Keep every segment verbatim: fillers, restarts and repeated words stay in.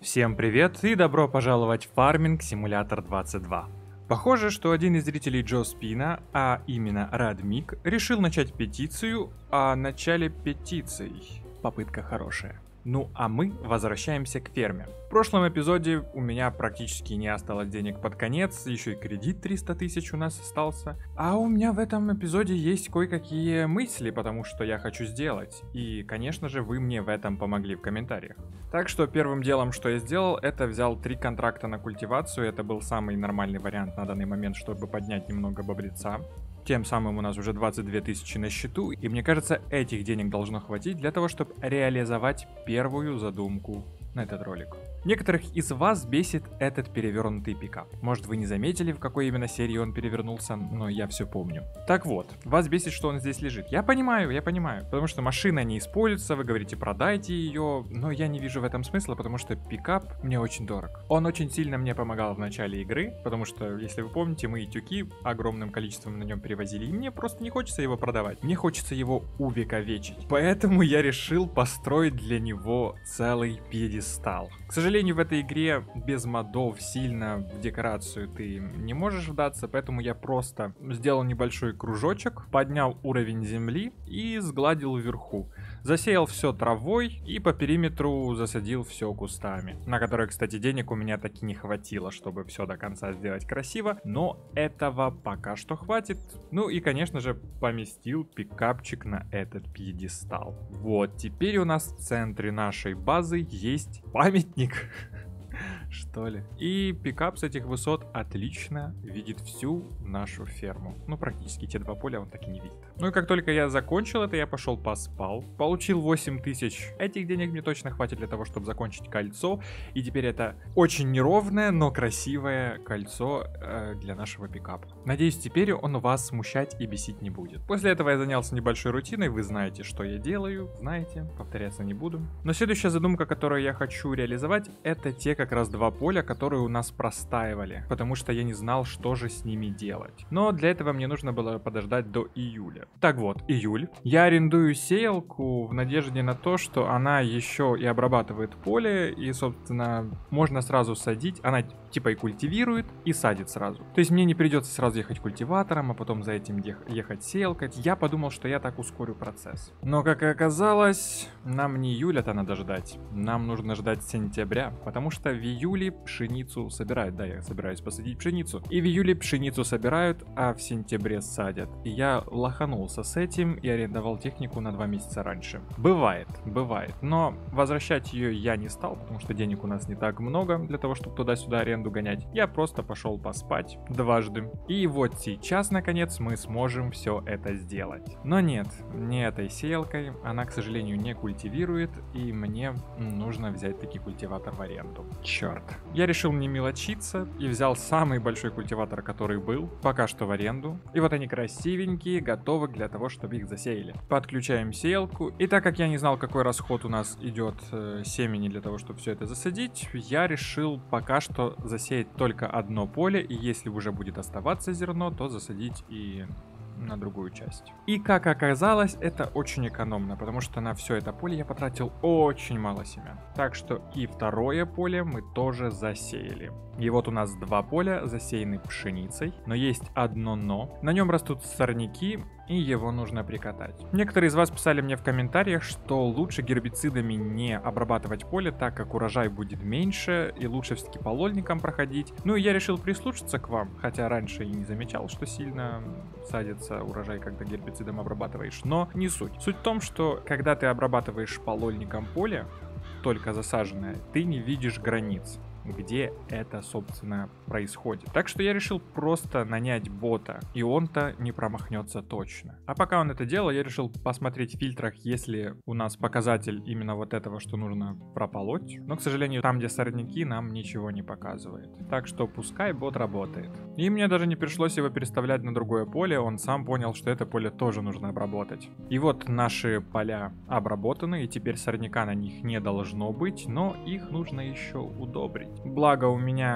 Всем привет и добро пожаловать в Farming Simulator двадцать два. Похоже, что один из зрителей Джо Спина, а именно Радмик, решил начать петицию о начале петиций. Попытка хорошая. Ну а мы возвращаемся к ферме. В прошлом эпизоде у меня практически не осталось денег под конец, еще и кредит триста тысяч у нас остался. А у меня в этом эпизоде есть кое-какие мысли, потому что я хочу сделать. И, конечно же, вы мне в этом помогли в комментариях. Так что первым делом, что я сделал, это взял три контракта на культивацию. Это был самый нормальный вариант на данный момент, чтобы поднять немного бобреца. Тем самым у нас уже двадцать две тысячи на счету, и мне кажется, этих денег должно хватить для того, чтобы реализовать первую задумку на этот ролик. Некоторых из вас бесит этот перевернутый пикап. Может, вы не заметили, в какой именно серии он перевернулся, но я все помню. Так вот, вас бесит, что он здесь лежит. Я понимаю, я понимаю, потому что машина не используется, вы говорите, продайте ее, но я не вижу в этом смысла, потому что пикап мне очень дорог. Он очень сильно мне помогал в начале игры, потому что, если вы помните, мы и тюки огромным количеством на нем перевозили, и мне просто не хочется его продавать, мне хочется его увековечить. Поэтому я решил построить для него целый пьедестал. К сожалению, в этой игре без модов сильно в декорацию ты не можешь вдаться, поэтому я просто сделал небольшой кружочек, поднял уровень земли и сгладил вверху. Засеял все травой и по периметру засадил все кустами, на которые, кстати, денег у меня таки не хватило, чтобы все до конца сделать красиво, но этого пока что хватит. Ну и, конечно же, поместил пикапчик на этот пьедестал. Вот, теперь у нас в центре нашей базы есть памятник. Что ли? И пикап с этих высот отлично видит всю нашу ферму. Ну, практически те два поля он так и не видит. Ну и как только я закончил это, я пошел поспал. Получил восемь тысяч. Этих денег мне точно хватит для того, чтобы закончить кольцо. И теперь это очень неровное, но красивое кольцо э, для нашего пикапа. Надеюсь, теперь он вас смущать и бесить не будет. После этого я занялся небольшой рутиной. Вы знаете, что я делаю. Знаете, повторяться не буду. Но следующая задумка, которую я хочу реализовать, это те как раз два поля, которые у нас простаивали, потому что я не знал, что же с ними делать. Но для этого мне нужно было подождать до июля. Так вот, июль. Я арендую сеялку в надежде на то, что она еще и обрабатывает поле, и, собственно, можно сразу садить. Она типа и культивирует, и садит сразу. То есть мне не придется сразу ехать культиватором, а потом за этим ехать сеялкой. Я подумал, что я так ускорю процесс. Но, как и оказалось, нам не июля-то надо ждать. Нам нужно ждать сентября, потому что в июле пшеницу собирают. Да, я собираюсь посадить пшеницу. И в июле пшеницу собирают, а в сентябре садят. И я лоханулся с этим и арендовал технику на два месяца раньше. Бывает, бывает. Но возвращать ее я не стал, потому что денег у нас не так много для того, чтобы туда-сюда аренду гонять. Я просто пошел поспать дважды. И вот сейчас, наконец, мы сможем все это сделать. Но нет, не этой сеялкой. Она, к сожалению, не культивирует, и мне нужно взять таки культиватор в аренду. Черт. Я решил не мелочиться и взял самый большой культиватор, который был, пока что в аренду. И вот они красивенькие, готовы для того, чтобы их засеяли. Подключаем сеялку. И так как я не знал, какой расход у нас идет э, семени для того, чтобы все это засадить, я решил пока что засеять только одно поле, и если уже будет оставаться зерно, то засадить и на другую часть. И как оказалось, это очень экономно, потому что на все это поле я потратил очень мало семян. Так что и второе поле мы тоже засеяли. И вот у нас два поля засеяны пшеницей, но есть одно но. На нем растут сорняки, и его нужно прикатать. Некоторые из вас писали мне в комментариях, что лучше гербицидами не обрабатывать поле, так как урожай будет меньше, и лучше все-таки полольником проходить. Ну и я решил прислушаться к вам, хотя раньше и не замечал, что сильно садится урожай, когда гербицидом обрабатываешь. Но не суть. Суть в том, что когда ты обрабатываешь полольником поле, только засаженное, ты не видишь границ, где это, собственно, происходит. Так что я решил просто нанять бота, и он-то не промахнется точно. А пока он это делал, я решил посмотреть в фильтрах, если у нас показатель именно вот этого, что нужно прополоть. Но, к сожалению, там, где сорняки, нам ничего не показывает. Так что пускай бот работает. И мне даже не пришлось его переставлять на другое поле, он сам понял, что это поле тоже нужно обработать. И вот наши поля обработаны, и теперь сорняка на них не должно быть, но их нужно еще удобрить. Благо у меня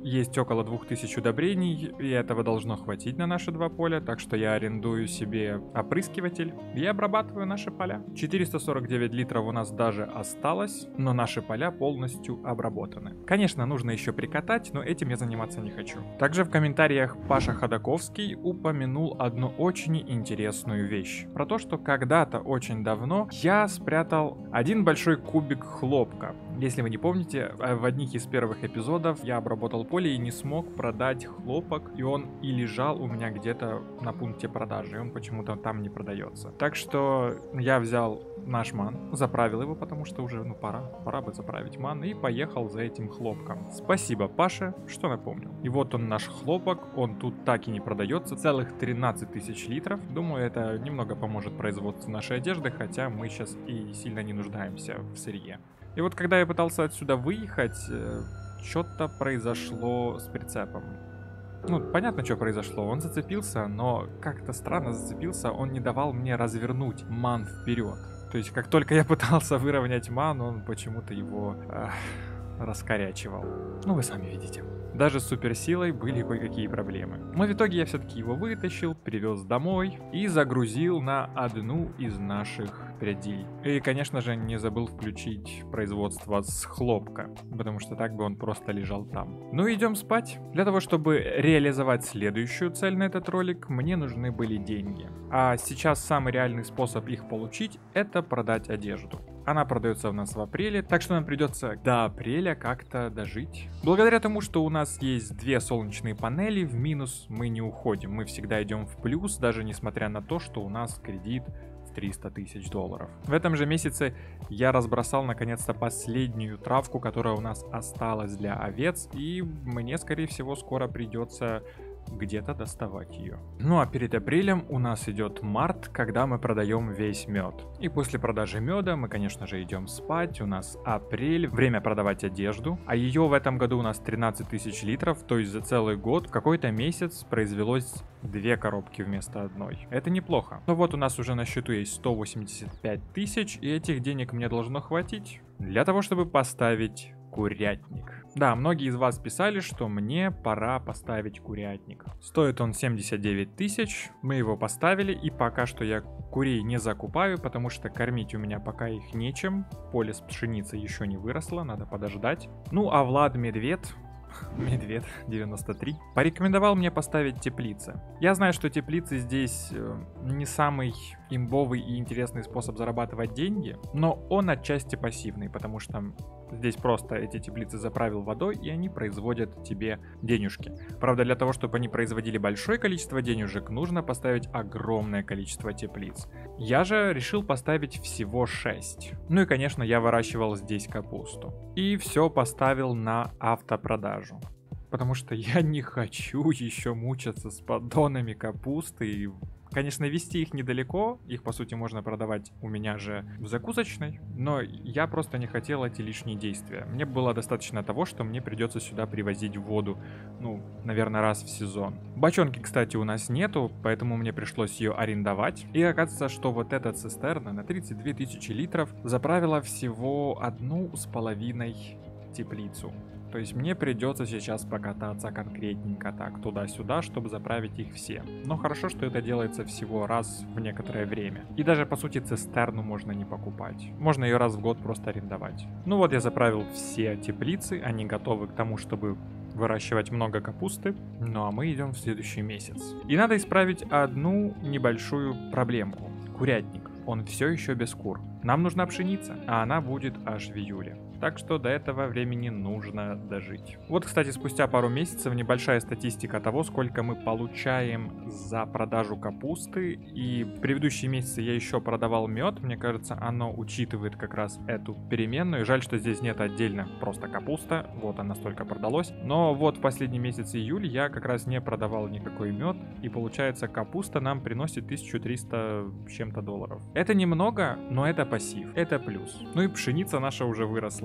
есть около двух тысяч удобрений, и этого должно хватить на наши два поля, так что я арендую себе опрыскиватель и обрабатываю наши поля. четыреста сорок девять литров у нас даже осталось, но наши поля полностью обработаны. Конечно, нужно еще прикатать, но этим я заниматься не хочу. Также в комментариях Паша Ходаковский упомянул одну очень интересную вещь. Про то, что когда-то очень давно я спрятал один большой кубик хлопка. Если вы не помните, в одних из первых эпизодов я обработал поле и не смог продать хлопок, и он и лежал у меня где-то на пункте продажи, и он почему-то там не продается. Так что я взял наш ман, заправил его, потому что уже, ну, пора, пора бы заправить ман, и поехал за этим хлопком. Спасибо Паше, что напомнил. И вот он, наш хлопок, он тут так и не продается, целых тринадцать тысяч литров. Думаю, это немного поможет производству нашей одежды, хотя мы сейчас и сильно не нуждаемся в сырье. И вот когда я пытался отсюда выехать, э, что-то произошло с прицепом. Ну, понятно, что произошло. Он зацепился, но как-то странно зацепился. Он не давал мне развернуть ман вперед. То есть, как только я пытался выровнять ман, он почему-то его э, раскорячивал. Ну, вы сами видите. Даже с суперсилой были кое-какие проблемы. Но в итоге я все-таки его вытащил, привез домой и загрузил на одну из наших прядей. И, конечно же, не забыл включить производство с хлопка, потому что так бы он просто лежал там. Ну, идем спать. Для того, чтобы реализовать следующую цель на этот ролик, мне нужны были деньги. А сейчас самый реальный способ их получить — это продать одежду. Она продается у нас в апреле, так что нам придется до апреля как-то дожить. Благодаря тому, что у нас есть две солнечные панели, в минус мы не уходим. Мы всегда идем в плюс, даже несмотря на то, что у нас кредит в триста тысяч долларов. В этом же месяце я разбросал наконец-то последнюю травку, которая у нас осталась для овец, и мне, скорее всего, скоро придется где-то доставать ее. Ну а перед апрелем у нас идет март, когда мы продаем весь мед. И после продажи меда мы, конечно же, идем спать. У нас апрель, время продавать одежду. А ее в этом году у нас тринадцать тысяч литров, то есть за целый год в какой-то месяц произвелось две коробки вместо одной. Это неплохо. Но вот у нас уже на счету есть сто восемьдесят пять тысяч, и этих денег мне должно хватить для того, чтобы поставить курятник. Да, многие из вас писали, что мне пора поставить курятник. Стоит он семьдесят девять тысяч, мы его поставили, и пока что я курей не закупаю, потому что кормить у меня пока их нечем. Поле с пшеницей еще не выросло, надо подождать. Ну а Влад Медведь... Медведь девяносто три порекомендовал мне поставить теплицы. Я знаю, что теплицы здесь э, не самый имбовый и интересный способ зарабатывать деньги, но он отчасти пассивный, потому что здесь просто эти теплицы заправил водой, и они производят тебе денежки. Правда, для того, чтобы они производили большое количество денежек, нужно поставить огромное количество теплиц. Я же решил поставить всего шесть. Ну и, конечно, я выращивал здесь капусту. И все поставил на автопродажу. Потому что я не хочу еще мучаться с поддонами капусты. И, конечно, везти их недалеко. Их, по сути, можно продавать у меня же в закусочной. Но я просто не хотел эти лишние действия. Мне было достаточно того, что мне придется сюда привозить воду, ну, наверное, раз в сезон. Бочонки, кстати, у нас нету, поэтому мне пришлось ее арендовать. И оказывается, что вот эта цистерна на тридцать две тысячи литров заправила всего одну с половиной теплицу. То есть мне придется сейчас покататься конкретненько так туда-сюда, чтобы заправить их все. Но хорошо, что это делается всего раз в некоторое время. И даже по сути цистерну можно не покупать. Можно ее раз в год просто арендовать. Ну вот я заправил все теплицы, они готовы к тому, чтобы выращивать много капусты. Ну а мы идем в следующий месяц. И надо исправить одну небольшую проблемку. Курятник. Он все еще без кур. Нам нужна пшеница, а она будет аж в июле. Так что до этого времени нужно дожить. Вот, кстати, спустя пару месяцев небольшая статистика того, сколько мы получаем за продажу капусты. И в предыдущие месяцы я еще продавал мед. Мне кажется, оно учитывает как раз эту переменную. Жаль, что здесь нет отдельно просто капуста. Вот она столько продалось. Но вот в последний месяц июль я как раз не продавал никакой мед. И получается, капуста нам приносит тысячу триста с чем-то долларов. Это немного, но это пассив. Это плюс. Ну и пшеница наша уже выросла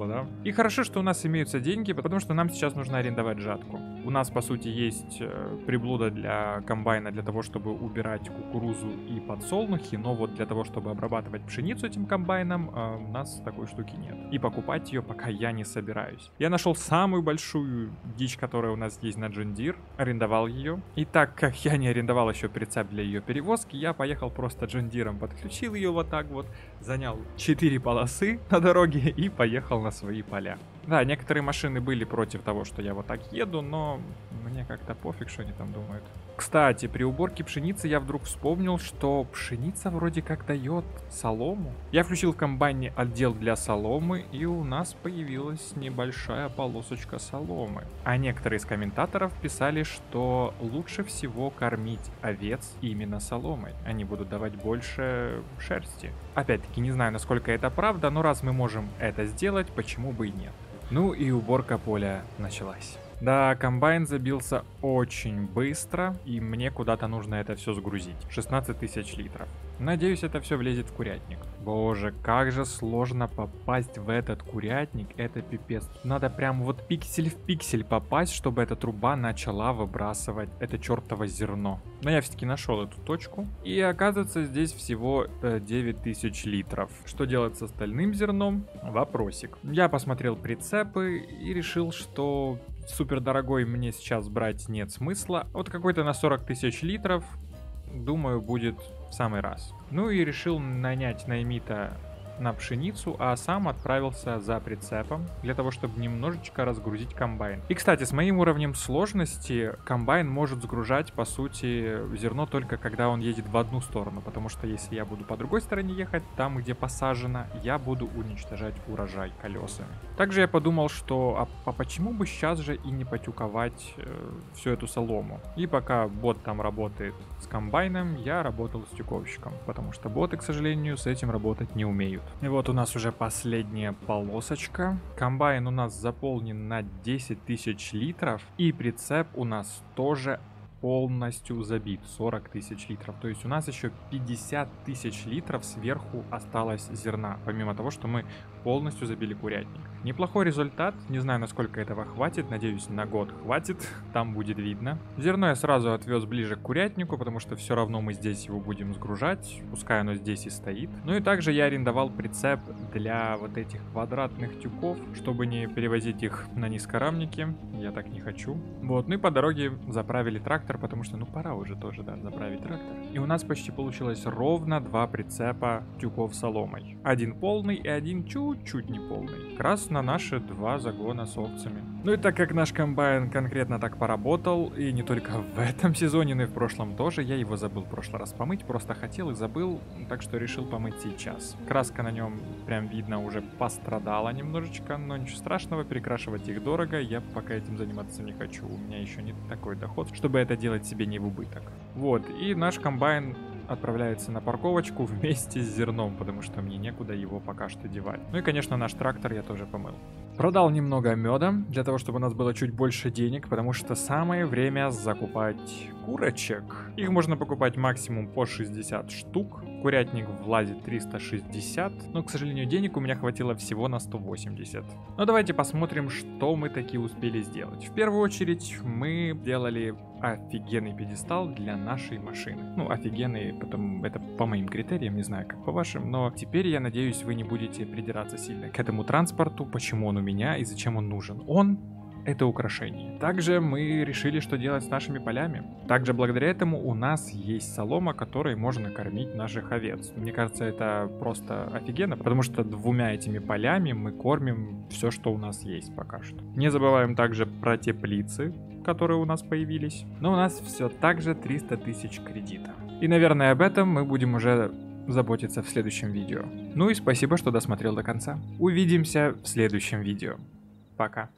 вышло, да? И хорошо, что у нас имеются деньги, потому что нам сейчас нужно арендовать жатку. У нас, по сути, есть э, приблуда для комбайна для того, чтобы убирать кукурузу и подсолнухи, но вот для того, чтобы обрабатывать пшеницу этим комбайном, э, у нас такой штуки нет. И покупать ее пока я не собираюсь. Я нашел самую большую дичь, которая у нас есть на John Deere, арендовал ее. И так как я не арендовал еще прицеп для ее перевозки, я поехал просто John Deere, подключил ее вот так вот, занял четыре полосы на дороге и поехал на свои поля. Да, некоторые машины были против того, что я вот так еду, но мне как-то пофиг, что они там думают. Кстати, при уборке пшеницы я вдруг вспомнил, что пшеница вроде как дает солому. Я включил в комбайне отдел для соломы, и у нас появилась небольшая полосочка соломы. А некоторые из комментаторов писали, что лучше всего кормить овец именно соломой. Они будут давать больше шерсти. Опять-таки, не знаю, насколько это правда, но раз мы можем это сделать, почему бы и нет. Ну и уборка поля началась. Да, комбайн забился очень быстро, и мне куда-то нужно это все сгрузить. шестнадцать тысяч литров. Надеюсь, это все влезет в курятник. Боже, как же сложно попасть в этот курятник, это пипец. Надо прям вот пиксель в пиксель попасть, чтобы эта труба начала выбрасывать это чертово зерно. Но я все-таки нашел эту точку. И оказывается, здесь всего э, девять тысяч литров. Что делать с остальным зерном? Вопросик. Я посмотрел прицепы и решил, что супер дорогой мне сейчас брать нет смысла. Вот какой-то на сорок тысяч литров, думаю, будет в самый раз. Ну и решил нанять наймита на пшеницу, а сам отправился за прицепом для того, чтобы немножечко разгрузить комбайн. И, кстати, с моим уровнем сложности комбайн может сгружать, по сути, зерно только когда он едет в одну сторону, потому что если я буду по другой стороне ехать, там, где посажено, я буду уничтожать урожай колесами. Также я подумал, что а, а почему бы сейчас же и не потюковать э, всю эту солому? И пока бот там работает с комбайном, я работал с тюковщиком, потому что боты, к сожалению, с этим работать не умеют. И вот у нас уже последняя полосочка. Комбайн у нас заполнен на десять тысяч литров. И прицеп у нас тоже полностью забит, сорок тысяч литров. То есть у нас еще пятьдесят тысяч литров сверху осталось зерна, помимо того, что мы полностью забили курятник. Неплохой результат, не знаю, насколько этого хватит, надеюсь, на год хватит, там будет видно. Зерно я сразу отвез ближе к курятнику, потому что все равно мы здесь его будем сгружать, пускай оно здесь и стоит. Ну и также я арендовал прицеп для вот этих квадратных тюков, чтобы не перевозить их на низкорамники, я так не хочу. Вот, ну и по дороге заправили трактор, потому что, ну, пора уже тоже, да, заправить трактор. И у нас почти получилось ровно два прицепа тюков соломой. Один полный и один чуть-чуть не полный. Как раз на наши два загона с овцами. Ну и так как наш комбайн конкретно так поработал, и не только в этом сезоне, но и в прошлом тоже, я его забыл в прошлый раз помыть, просто хотел и забыл, так что решил помыть сейчас. Краска на нем, прям видно, уже пострадала немножечко, но ничего страшного, перекрашивать их дорого, я пока этим заниматься не хочу, у меня еще не такой доход, чтобы это делать себе не в убыток. Вот, и наш комбайн отправляется на парковочку вместе с зерном, потому что мне некуда его пока что девать. Ну и, конечно, наш трактор я тоже помыл. Продал немного меда, для того, чтобы у нас было чуть больше денег, потому что самое время закупать курочек. Их можно покупать максимум по шестьдесят штук. Курятник влазит триста шестьдесят, но, к сожалению, денег у меня хватило всего на сто восемьдесят. Но давайте посмотрим, что мы таки успели сделать. В первую очередь мы делали офигенный пьедестал для нашей машины. Ну, офигенный, потом это по моим критериям, не знаю, как по вашим, но теперь, я надеюсь, вы не будете придираться сильно к этому транспорту, почему он у меня и зачем он нужен. Он — это украшение. Также мы решили, что делать с нашими полями. Также благодаря этому у нас есть солома, которой можно кормить наших овец. Мне кажется, это просто офигенно, потому что двумя этими полями мы кормим все, что у нас есть пока что. Не забываем также про теплицы, которые у нас появились. Но у нас все так же триста тысяч кредита. И, наверное, об этом мы будем уже заботиться в следующем видео. Ну и спасибо, что досмотрел до конца. Увидимся в следующем видео. Пока.